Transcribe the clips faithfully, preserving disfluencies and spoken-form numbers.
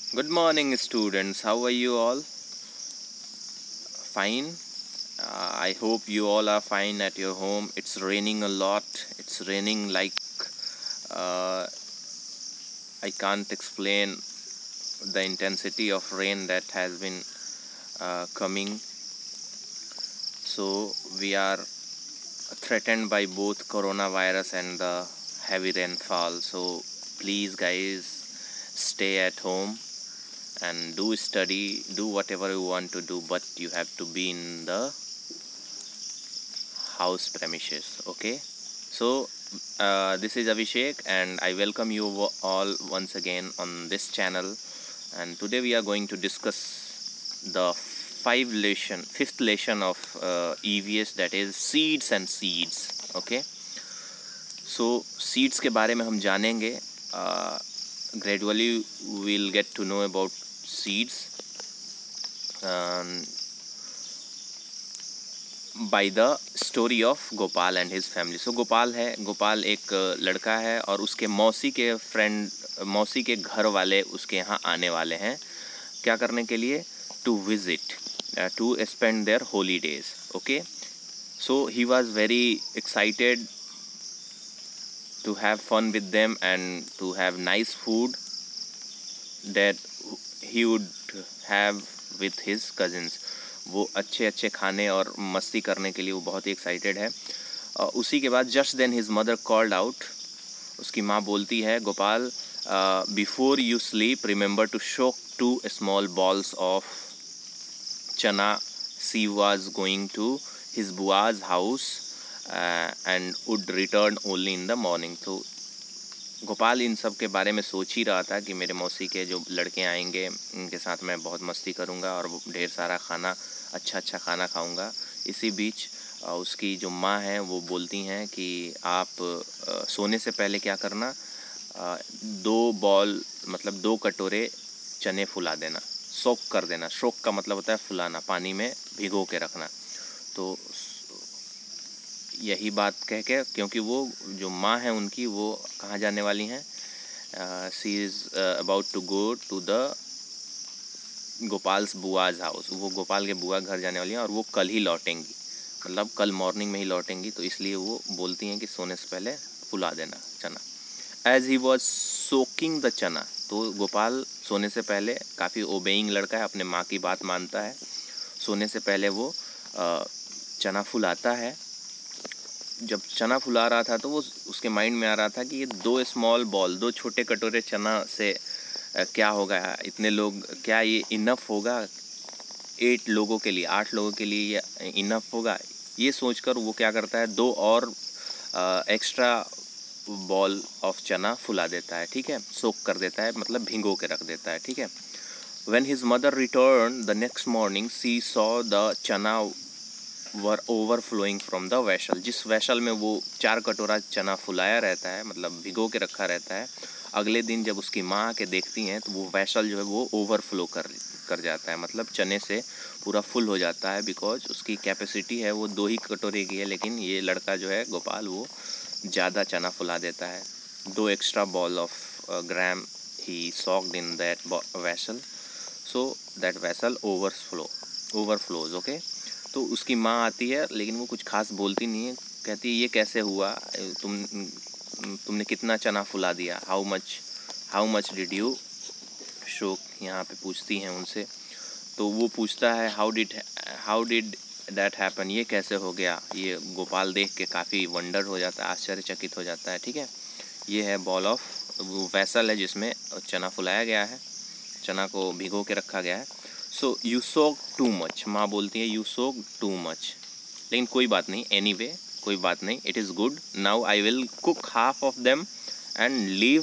Good morning, students. How are you all? Fine. Uh, I hope you all are fine at your home. It's raining a lot. It's raining like uh, I can't explain the intensity of rain that has been uh, coming. So we are threatened by both coronavirus and the heavy rainfall. So please, guys, stay at home and do study, do whatever you want to do, but you have to be in the house premises. Okay, so uh, this is Abhishek and I welcome you all once again on this channel. And today we are going to discuss the five lesson fifth lesson of uh, E V S, that is seeds and seeds. Okay, so seeds के बारे में हम जानेंगे. uh, gradually we'll get to know about seeds um, by the story of Gopal and his family. So Gopal है गोपाल एक लड़का है और उसके मौसी के फ्रेंड मौसी के घर वाले उसके यहाँ आने वाले हैं. क्या करने के लिए? To visit, to spend their holidays. Okay, so he was very excited to have fun with them and to have nice food that he would have with his cousins. वो अच्छे अच्छे खाने और मस्ती करने के लिए वो बहुत ही एक्साइटेड है. uh, उसी के बाद just then his mother called out. उसकी माँ बोलती है, Gopal, before you sleep remember to soak two small balls of chana. She was going to his बुआज house and would return only in the morning. तो गोपाल इन सब के बारे में सोच ही रहा था कि मेरे मौसी के जो लड़के आएंगे उनके साथ मैं बहुत मस्ती करूंगा और ढेर सारा खाना अच्छा अच्छा खाना खाऊंगा. इसी बीच उसकी जो माँ है वो बोलती हैं कि आप सोने से पहले क्या करना, दो बॉल मतलब दो कटोरे चने फुला देना, सोक कर देना. सोक का मतलब होता है फुलाना, पानी में भिगो के रखना. तो यही बात कह के, क्योंकि वो जो माँ है उनकी वो कहाँ जाने वाली हैं, she is about to go to the Gopal's बुआज हाउस. वो गोपाल के बुआ घर जाने वाली हैं और वो कल ही लौटेंगी, मतलब कल मॉर्निंग में ही लौटेंगी. तो इसलिए वो बोलती हैं कि सोने से पहले फुला देना चना. As he was soaking the chana, तो गोपाल सोने से पहले, काफ़ी ओबेइंग लड़का है, अपने माँ की बात मानता है. सोने से पहले वो uh, चना फुलाता है. जब चना फुला रहा था तो वो उसके माइंड में आ रहा था कि ये दो स्मॉल बॉल, दो छोटे कटोरे चना से क्या होगा, इतने लोग, क्या ये इनफ होगा एट लोगों के लिए, आठ लोगों के लिए ये इनफ होगा. ये सोचकर वो क्या करता है, दो और एक्स्ट्रा बॉल ऑफ चना फुला देता है. ठीक है, सोक कर देता है, मतलब भिगो के रख देता है. ठीक है. When his mother return the next morning she saw the chana were overflowing from the vessel. जिस वैशल में वो चार कटोरा चना फुलाया रहता है, मतलब भिगो के रखा रहता है, अगले दिन जब उसकी माँ आके देखती हैं तो वो वैशल जो है वो ओवरफ्लो कर कर जाता है, मतलब चने से पूरा फुल हो जाता है. बिकॉज उसकी कैपेसिटी है वो दो ही कटोरे की है, लेकिन ये लड़का जो है गोपाल वो ज़्यादा चना फुला देता है. Two extra ball of gram he soaked in that vessel, so that vessel overflow overflows. Okay, तो उसकी माँ आती है लेकिन वो कुछ खास बोलती नहीं है. कहती है, ये कैसे हुआ, तुम तुमने कितना चना फुला दिया, how much how much did you soak, यहाँ पे पूछती हैं उनसे. तो वो पूछता है, how did how did that happen, ये कैसे हो गया. ये गोपाल देख के काफ़ी वंडर हो जाता है, आश्चर्यचकित हो जाता है. ठीक है, ये है बॉल ऑफ, वो वैसल है जिसमें चना फुलाया गया है, चना को भिगो के रखा गया है. So you soak too much, माँ बोलती है यू सोक टू मच, लेकिन कोई बात नहीं, एनी वे कोई बात नहीं, it is good. Now I will cook half of them and leave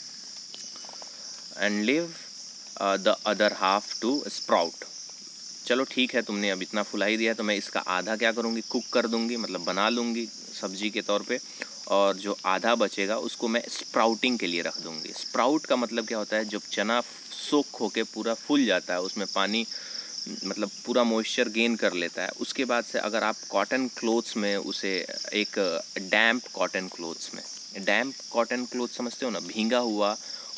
and leave the other half to sprout. चलो ठीक है, तुमने अब इतना फुला ही दिया तो मैं इसका आधा क्या करूँगी, कुक कर दूँगी, मतलब बना लूँगी सब्जी के तौर पे, और जो आधा बचेगा उसको मैं स्प्राउटिंग के लिए रख दूँगी. स्प्राउट का मतलब क्या होता है, जब चना सोख होके पूरा फूल जाता है, उसमें पानी मतलब पूरा मॉइस्चर गेन कर लेता है, उसके बाद से अगर आप कॉटन क्लोथ्स में उसे, एक डैम्प कॉटन क्लोथ्स में, डैम्प कॉटन क्लोथ समझते हो ना, भींगा हुआ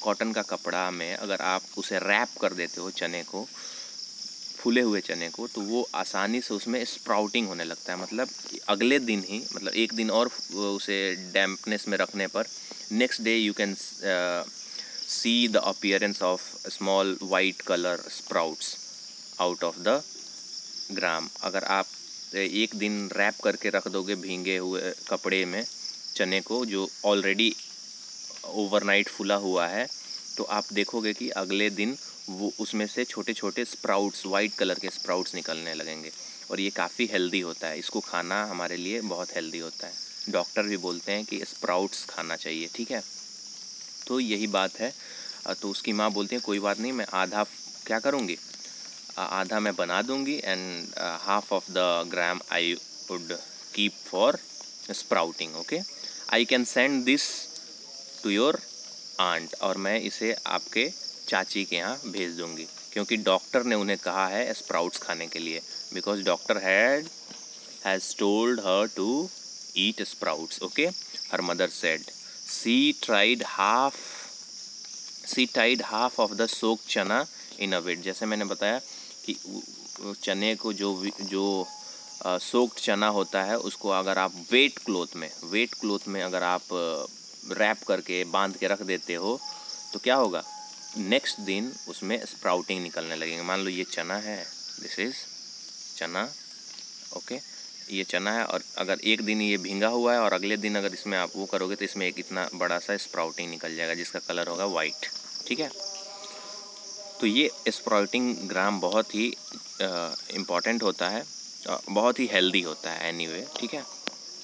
कॉटन का कपड़ा में अगर आप उसे रैप कर देते हो चने को, फूले हुए चने को, तो वो आसानी से उसमें स्प्राउटिंग होने लगता है। मतलब अगले दिन ही, मतलब एक दिन और उसे डैम्पनेस में रखने पर next day you can see the appearance of small white colour sprouts out of the gram. अगर आप एक दिन रैप करके रख दोगे भींगे हुए कपड़े में चने को जो ऑलरेडी ओवरनाइट फूला हुआ है, तो आप देखोगे कि अगले दिन वो उसमें से छोटे छोटे स्प्राउट्स, वाइट कलर के स्प्राउट्स निकलने लगेंगे। और ये काफ़ी हेल्दी होता है, इसको खाना हमारे लिए बहुत हेल्दी होता है। डॉक्टर भी बोलते हैं कि स्प्राउट्स खाना चाहिए, ठीक है। तो यही बात है। तो उसकी माँ बोलती है कोई बात नहीं, मैं आधा क्या करूँगी, आधा मैं बना दूँगी and half of the gram I would keep for sprouting. Okay, I can send this to your aunt, और मैं इसे आपके चाची के यहाँ भेज दूँगी, क्योंकि डॉक्टर ने उन्हें कहा है स्प्राउट्स खाने के लिए, because doctor had has told her to eat sprouts. Okay, her mother said she tried half she tied half of the soak chana in a wait. जैसे मैंने बताया कि चने को जो जो सोक्ड चना होता है उसको अगर आप वेट क्लोथ में वेट क्लोथ में अगर आप रैप करके बांध के रख देते हो तो क्या होगा, नेक्स्ट दिन उसमें स्प्राउटिंग निकलने लगेंगे। मान लो ये चना है, दिस इज़ चना, ओके, ये चना है, और अगर एक दिन ये भींगा हुआ है और अगले दिन अगर इसमें आप वो करोगे तो इसमें एक इतना बड़ा सा स्प्राउटिंग निकल जाएगा जिसका कलर होगा वाइट, ठीक है। तो ये स्प्राउटिंग ग्राम बहुत ही इम्पॉर्टेंट होता है, बहुत ही हेल्दी होता है एनीवे, ठीक है।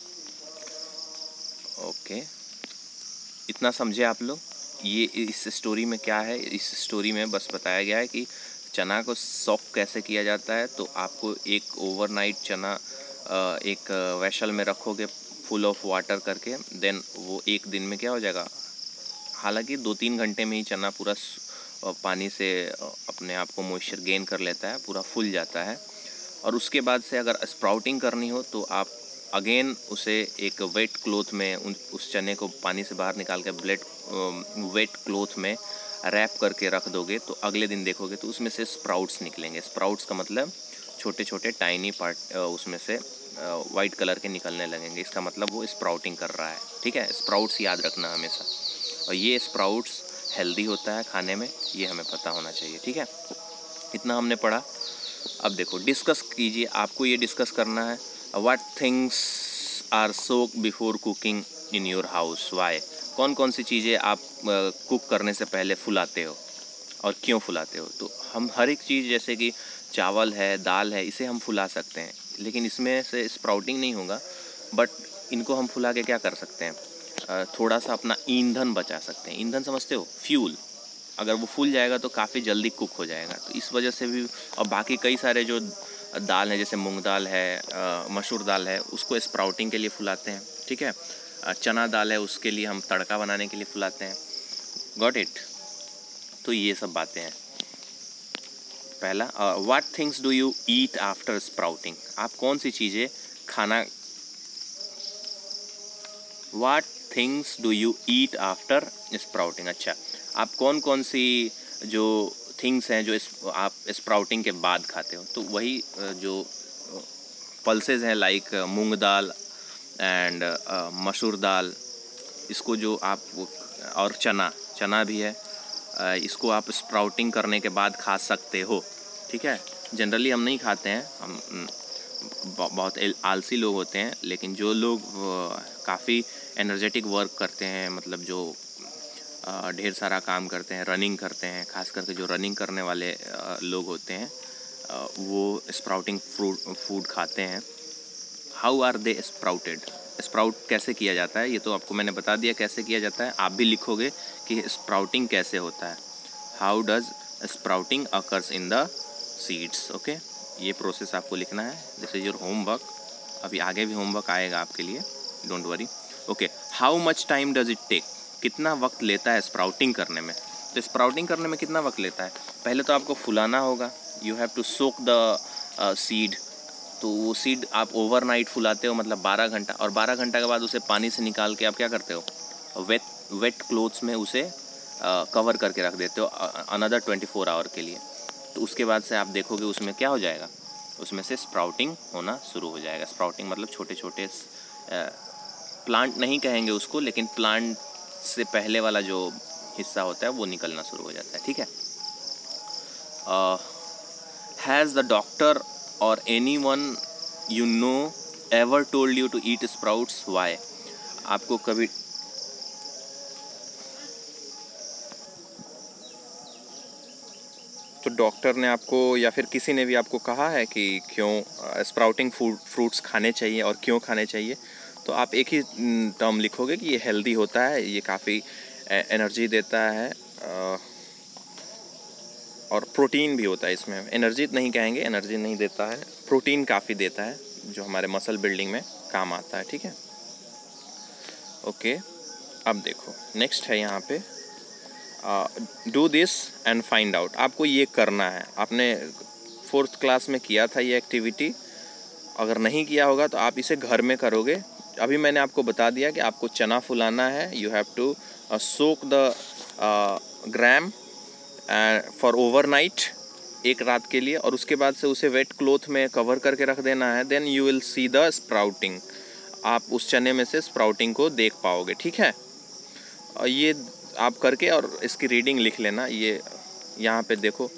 ओके, इतना समझे आप लोग। ये इस स्टोरी में क्या है, इस स्टोरी में बस बताया गया है कि चना को सॉक कैसे किया जाता है। तो आपको एक ओवरनाइट चना एक वेसल में रखोगे फुल ऑफ वाटर करके, देन वो एक दिन में क्या हो जाएगा, हालांकि दो तीन घंटे में ही चना पूरा पानी से अपने आप को मॉइस्चर गेन कर लेता है, पूरा फूल जाता है। और उसके बाद से अगर स्प्राउटिंग करनी हो तो आप अगेन उसे एक वेट क्लोथ में उस चने को पानी से बाहर निकाल के ब्लेड वेट क्लोथ में रैप करके रख दोगे तो अगले दिन देखोगे तो उसमें से स्प्राउट्स निकलेंगे। स्प्राउट्स का मतलब छोटे छोटे टाइनी पार्ट उसमें से वाइट कलर के निकलने लगेंगे, इसका मतलब वो स्प्राउटिंग कर रहा है, ठीक है। स्प्राउट्स याद रखना हमेशा, और ये स्प्राउट्स हेल्दी होता है खाने में, ये हमें पता होना चाहिए, ठीक है। इतना हमने पढ़ा। अब देखो डिस्कस कीजिए, आपको ये डिस्कस करना है, what things are soak before cooking in your house, why. कौन कौन सी चीज़ें आप कुक करने से पहले फुलाते हो और क्यों फुलाते हो। तो हम हर एक चीज़ जैसे कि चावल है, दाल है, इसे हम फुला सकते हैं, लेकिन इसमें से स्प्राउटिंग नहीं होगा। बट इनको हम फुला के क्या कर सकते हैं, थोड़ा सा अपना ईंधन बचा सकते हैं। ईंधन समझते हो, फ्यूल। अगर वो फूल जाएगा तो काफ़ी जल्दी कुक हो जाएगा, तो इस वजह से भी। और बाकी कई सारे जो दाल है, जैसे मूंग दाल है, मसूर दाल है, उसको स्प्राउटिंग के लिए फुलाते हैं, ठीक है। चना दाल है, उसके लिए हम तड़का बनाने के लिए फुलाते हैं। Got it. तो ये सब बातें हैं। पहला, what things do you eat after sprouting. आप कौन सी चीज़ें खाना, what things do you eat after sprouting. अच्छा, आप कौन कौन सी जो थिंग्स हैं जो इस, आप स्प्राउटिंग के बाद खाते हो। तो वही जो पल्सेस हैं, लाइक मूंग दाल एंड मसूर दाल, इसको जो आप, और चना चना भी है, इसको आप स्प्राउटिंग करने के बाद खा सकते हो, ठीक है। जनरली हम नहीं खाते हैं, हम बहुत आलसी लोग होते हैं, लेकिन जो लोग काफ़ी एनर्जेटिक वर्क करते हैं, मतलब जो ढेर सारा काम करते हैं, रनिंग करते हैं, खास करके जो रनिंग करने वाले लोग होते हैं, वो स्प्राउटिंग फ्रूट फूड खाते हैं। How are they sprouted, sprout कैसे किया जाता है, ये तो आपको मैंने बता दिया कैसे किया जाता है। आप भी लिखोगे कि स्प्राउटिंग कैसे होता है, how does sprouting occurs in the seeds. Okay, ये प्रोसेस आपको लिखना है, दिस इज योर होमवर्क। अभी आगे भी होमवर्क आएगा आपके लिए, don't worry. Okay, how much time does it take, कितना वक्त लेता है स्प्राउटिंग करने में। तो स्प्राउटिंग करने में कितना वक्त लेता है, पहले तो आपको फुलाना होगा, you have to soak the seed. तो वो सीड आप ओवरनाइट फुलाते हो, मतलब बारह घंटा, और बारह घंटा के बाद उसे पानी से निकाल के आप क्या करते हो, वेट वेट क्लोथ्स में उसे कवर करके रख देते हो अनदर ट्वेंटी फोर आवर के लिए, तो उसके बाद से आप देखोगे उसमें क्या हो जाएगा, उसमें से स्प्राउटिंग होना शुरू हो जाएगा। स्प्राउटिंग मतलब छोटे छोटे प्लांट नहीं कहेंगे उसको, लेकिन प्लांट से पहले वाला जो हिस्सा होता है वो निकलना शुरू हो जाता है। ठीक है। Has the doctor or anyone you know ever told you to eat sprouts why? आपको कभी तो डॉक्टर ने आपको या फिर किसी ने भी आपको कहा है कि क्यों स्प्राउटिंग फूड फ्रूट्स खाने चाहिए और क्यों खाने चाहिए? तो आप एक ही टर्म लिखोगे कि ये हेल्दी होता है, ये काफ़ी एनर्जी देता है और प्रोटीन भी होता है इसमें। एनर्जी नहीं कहेंगे, एनर्जी नहीं देता है, प्रोटीन काफ़ी देता है जो हमारे मसल बिल्डिंग में काम आता है। ठीक है। ओके, अब देखो नेक्स्ट है यहाँ पे do this and find out. आपको ये करना है। आपने फोर्थ क्लास में किया था ये एक्टिविटी, अगर नहीं किया होगा तो आप इसे घर में करोगे। अभी मैंने आपको बता दिया कि आपको चना फुलाना है। You have to soak the gram for overnight, एक रात के लिए, और उसके बाद से उसे वेट क्लॉथ में कवर करके रख देना है। Then you will see the sprouting. आप उस चने में से स्प्राउटिंग को देख पाओगे। ठीक है। और ये आप करके और इसकी रीडिंग लिख लेना। ये यहाँ पे देखो,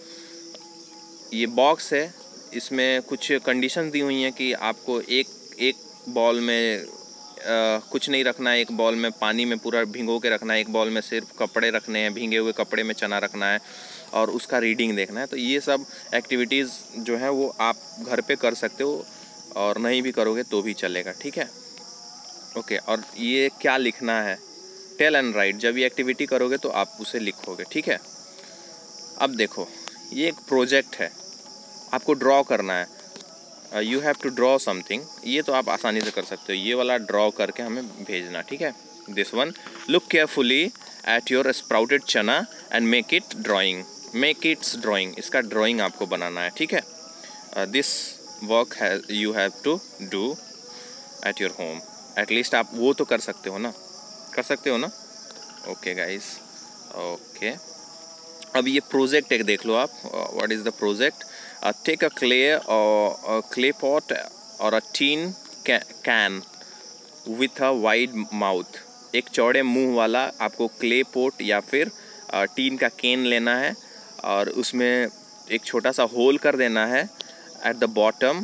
ये बॉक्स है, इसमें कुछ कंडीशन दी हुई हैं कि आपको एक एक बॉल में आ, कुछ नहीं रखना है, एक बॉल में पानी में पूरा भिगो के रखना है, एक बॉल में सिर्फ कपड़े रखने हैं, भीगे हुए कपड़े में चना रखना है और उसका रीडिंग देखना है। तो ये सब एक्टिविटीज़ जो है वो आप घर पे कर सकते हो और नहीं भी करोगे तो भी चलेगा। ठीक है। ओके, और ये क्या लिखना है, टेल एंड राइट। जब ये एक्टिविटी करोगे तो आप उसे लिखोगे। ठीक है। अब देखो, ये एक प्रोजेक्ट है, आपको ड्रॉ करना है। You have to draw something. ये तो आप आसानी से कर सकते हो, ये वाला ड्रॉ करके हमें भेजना। ठीक है। This one, look carefully at your sprouted chana and make it drawing. Make its drawing, इसका ड्राइंग आपको बनाना है। ठीक है। This work has you have to do at your home. At least आप वो तो कर सकते हो ना, कर सकते हो ना। Okay guys, okay. अब ये प्रोजेक्ट एक देख लो आप। What is the project? Take a clay or clay pot or a tin can with a wide mouth. एक चौड़े मुंह वाला आपको क्ले पॉट या फिर टीन uh, का कैन लेना है और उसमें एक छोटा सा होल कर देना है at the bottom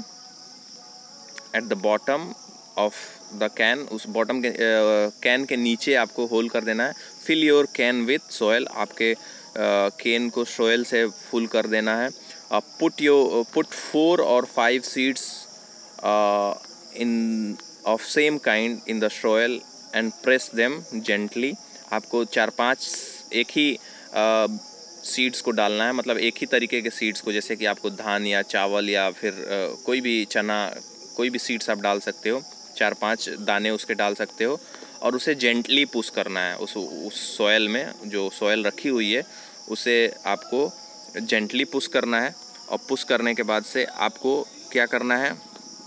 at the bottom of the can. उस बॉटम के कैन uh, के नीचे आपको होल कर देना है। Fill your can with soil. आपके कैन uh, को सोयल से फुल कर देना है। Put your put four or five seeds in of same kind in the soil and press them gently. आपको चार पांच एक ही सीड्स uh, को डालना है, मतलब एक ही तरीके के सीड्स को, जैसे कि आपको धान या चावल या फिर uh, कोई भी चना, कोई भी सीड्स आप डाल सकते हो। चार पांच दाने उसके डाल सकते हो और उसे जेंटली पुश करना है। उस उस सॉयल में, जो सॉयल रखी हुई है उसे आपको जेंटली पुश करना है। और पुश करने के बाद से आपको क्या करना है,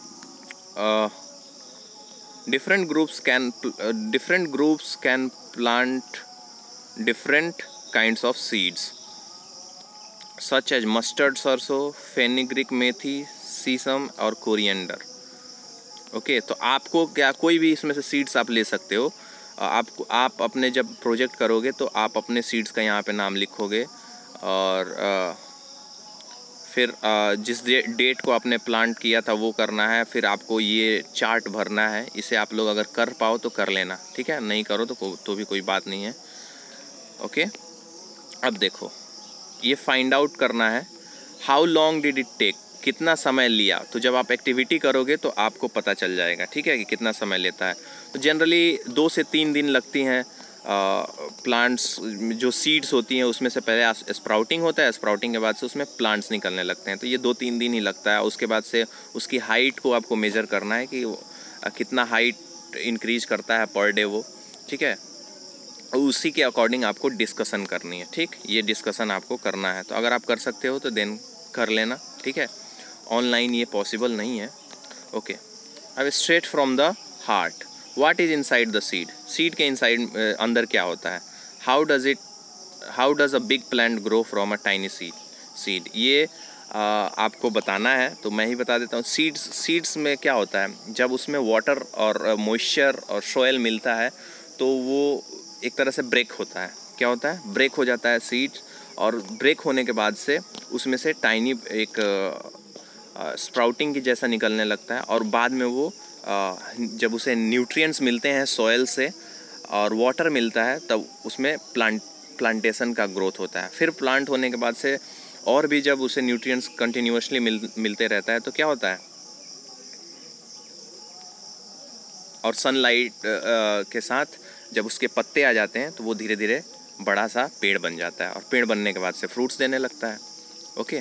different groups can different groups can plant different kinds of seeds such as mustard, sarson, fenugreek methi, sesame or coriander. Okay, तो आपको क्या, कोई भी इसमें से सीड्स आप ले सकते हो। आप आप अपने जब प्रोजेक्ट करोगे तो आप अपने सीड्स का यहाँ पे नाम लिखोगे और आ, फिर आ, जिस डे, डेट को आपने प्लांट किया था वो करना है। फिर आपको ये चार्ट भरना है। इसे आप लोग अगर कर पाओ तो कर लेना, ठीक है, नहीं करो तो तो भी कोई बात नहीं है। ओके, अब देखो ये फाइंड आउट करना है, how long did it take, कितना समय लिया। तो जब आप एक्टिविटी करोगे तो आपको पता चल जाएगा, ठीक है, कि कितना समय लेता है। तो जनरली दो से तीन दिन लगती हैं। प्लांट्स जो सीड्स होती हैं उसमें से पहले स्प्राउटिंग होता है, स्प्राउटिंग के बाद से उसमें प्लांट्स निकलने लगते हैं। तो ये दो तीन दिन ही लगता है। उसके बाद से उसकी हाइट को आपको मेज़र करना है कि कितना हाइट इंक्रीज करता है पर डे वो, ठीक है। उसी के अकॉर्डिंग आपको डिस्कशन करनी है, ठीक, ये डिस्कशन आपको करना है। तो अगर आप कर सकते हो तो देन कर लेना, ठीक है। ऑनलाइन ये पॉसिबल नहीं है। ओके, अब straight from the heart, what is inside the seed, seed के इनसाइड अंदर क्या होता है, how does it how does a big plant grow from a tiny seed seed ये आ, आपको बताना है तो मैं ही बता देता हूँ। सीड्स सीड्स में क्या होता है, जब उसमें वाटर और मॉइस्चर और सॉइल मिलता है तो वो एक तरह से ब्रेक होता है। क्या होता है? ब्रेक हो जाता है सीड्स, और ब्रेक होने के बाद से उसमें से टाइनी एक स्प्राउटिंग की जैसा निकलने लगता है, और बाद में वो आ, जब उसे न्यूट्रिएंट्स मिलते हैं सॉइल से और वाटर मिलता है तब उसमें प्लांट प्लांटेशन का ग्रोथ होता है। फिर प्लांट होने के बाद से और भी जब उसे न्यूट्रिएंट्स कंटिन्यूअसली मिल मिलते रहता है तो क्या होता है, और सनलाइट के साथ जब उसके पत्ते आ जाते हैं तो वो धीरे धीरे बड़ा सा पेड़ बन जाता है, और पेड़ बनने के बाद से फ्रूट्स देने लगता है। ओके,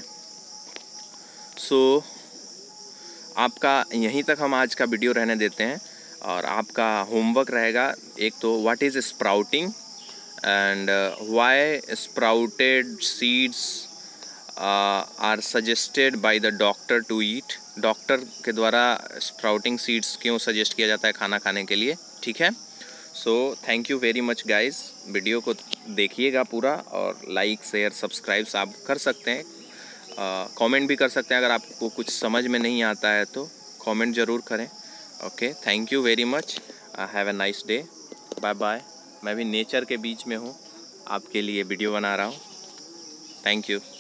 सो आपका यहीं तक हम आज का वीडियो रहने देते हैं, और आपका होमवर्क रहेगा एक तो what is sprouting and why sprouted seeds are suggested by the doctor to eat. Doctor के द्वारा स्प्राउटिंग सीड्स क्यों सजेस्ट किया जाता है खाना खाने के लिए, ठीक है। So thank you very much guys, video को देखिएगा पूरा, और लाइक शेयर सब्सक्राइब्स आप कर सकते हैं, कमेंट uh, भी कर सकते हैं। अगर आपको कुछ समझ में नहीं आता है तो कमेंट ज़रूर करें। Okay, thank you very much, have a nice day, bye bye. मैं भी नेचर के बीच में हूँ, आपके लिए वीडियो बना रहा हूँ। Thank you.